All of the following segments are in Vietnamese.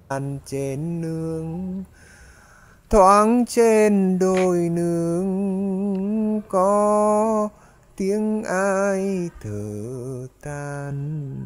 ăn trên nương, thoáng trên đồi nương có tiếng ai thở than.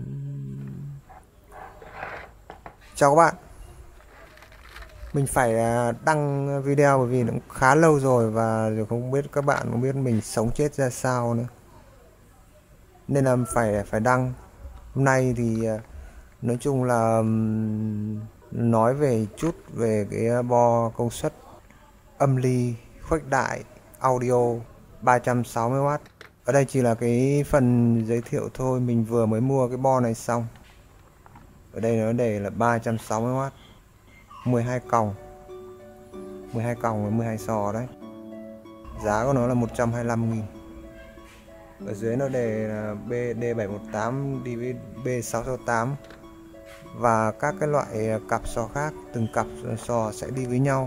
Chào các bạn, mình phải đăng video bởi vì nó cũng khá lâu rồi và không biết các bạn không biết mình sống chết ra sao nữa, nên là phải đăng. Hôm nay thì nói chung là nói về chút về cái bo công suất âm ly khuếch đại audio 360W. Ở đây chỉ là cái phần giới thiệu thôi, mình vừa mới mua cái bo này xong. Ở đây nó để là 360W, 12 còng, 12 còng với 12 sò đấy. Giá của nó là 125.000. Ở dưới nó để là BD718 DB668 và các cái loại cặp sò khác, từng cặp sò sẽ đi với nhau.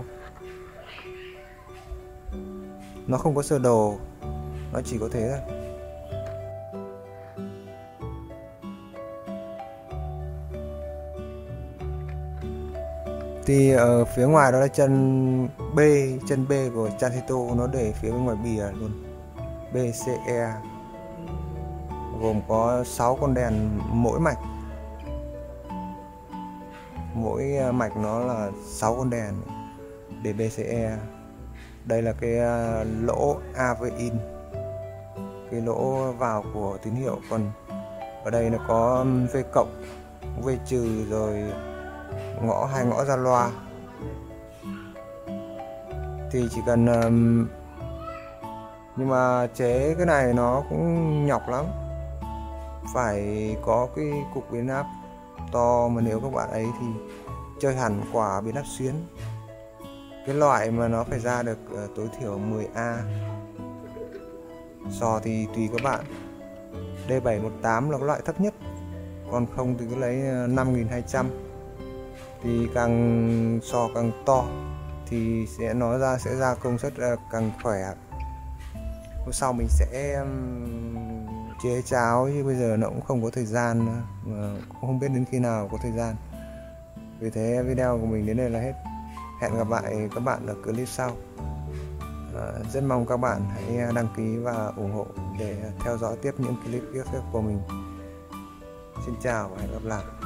Nó không có sơ đồ, nó chỉ có thế thôi. Thì ở phía ngoài đó là chân B của Chanhito, nó để phía bên ngoài bìa luôn, BCE, gồm có 6 con đèn mỗi mạch. Mỗi mạch nó là 6 con đèn để BCE. Đây là cái lỗ AV in, cái lỗ vào của tín hiệu. Còn ở đây nó có V cộng, V trừ, rồi hai ngõ ra loa. Thì chỉ cần nhưng mà chế cái này nó cũng nhọc lắm, phải có cái cục biến áp to, mà nếu các bạn ấy thì chơi hẳn quả biến áp xuyến, cái loại mà nó phải ra được tối thiểu 10A. Sò thì tùy các bạn, D718 là cái loại thấp nhất, còn không thì cứ lấy 5.200. Thì càng sò càng to thì nó sẽ ra công suất càng khỏe. Hôm sau mình sẽ chế cháo, chứ bây giờ nó cũng không có thời gian, mà cũng không biết đến khi nào có thời gian. Vì thế video của mình đến đây là hết. Hẹn gặp lại các bạn ở clip sau. Rất mong các bạn hãy đăng ký và ủng hộ để theo dõi tiếp những clip tiếp theo của mình. Xin chào và hẹn gặp lại.